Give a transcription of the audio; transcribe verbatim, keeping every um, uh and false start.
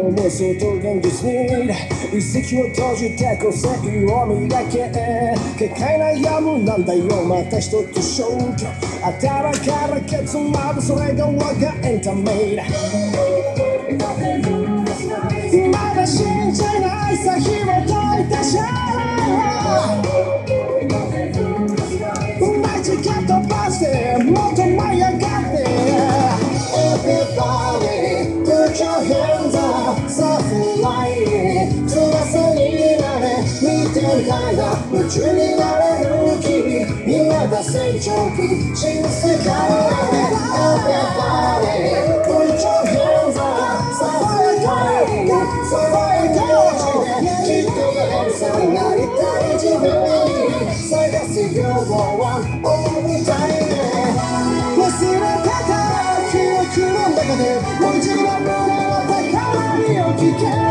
の妄想と現実に一石を閉じて個性を磨け結界悩むなんだよまた一つ消去頭からケツまでそれが我がエンタメだまだ信じないさ紐解いてしゃマジか飛ばしてもっと舞い上がって Everybody put your hands up さフライ翼になれ見てるから夢中になれる君今だ成長期新世界 Everybody put your hands up さフライさフライきっとエルサになりたい自分に探す欲望は大みたいね忘れてた記憶の中でもう一度胸の高鳴りを聞け